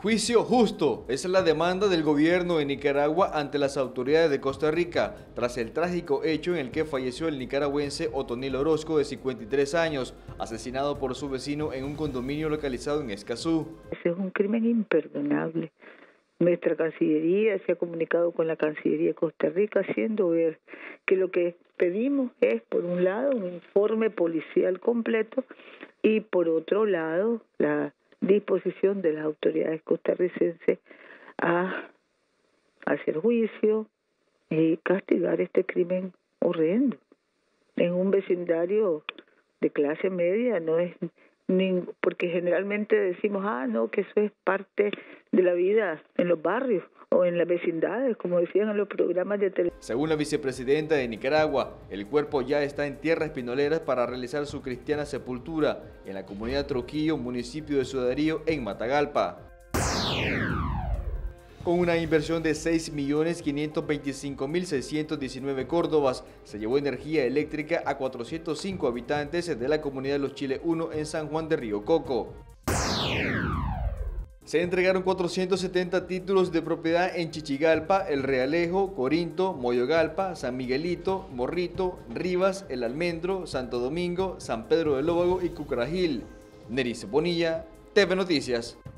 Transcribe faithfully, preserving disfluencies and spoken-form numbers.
Juicio justo, esa es la demanda del gobierno de Nicaragua ante las autoridades de Costa Rica, tras el trágico hecho en el que falleció el nicaragüense Otonil Orozco, de cincuenta y tres años, asesinado por su vecino en un condominio localizado en Escazú. Ese es un crimen imperdonable. Nuestra Cancillería se ha comunicado con la Cancillería de Costa Rica, haciendo ver que lo que pedimos es, por un lado, un informe policial completo y, por otro lado, la disposición de las autoridades costarricenses a hacer juicio y castigar este crimen horrendo. En un vecindario de clase media no es ni, porque generalmente decimos, ah, no, que eso es parte de la vida en los barrios o en las vecindades, como decían en los programas de televisión. Según la vicepresidenta de Nicaragua, el cuerpo ya está en tierras pinoleras para realizar su cristiana sepultura en la comunidad Troquillo, municipio de Sudarío, en Matagalpa. Con una inversión de seis millones quinientos veinticinco mil seiscientos diecinueve córdobas, se llevó energía eléctrica a cuatrocientos cinco habitantes de la comunidad de Los Chile uno en San Juan de Río Coco. Se entregaron cuatrocientos setenta títulos de propiedad en Chichigalpa, El Realejo, Corinto, Moyogalpa, San Miguelito, Morrito, Rivas, El Almendro, Santo Domingo, San Pedro del Lóvago y Cucarajil. Neris Bonilla, T V Noticias.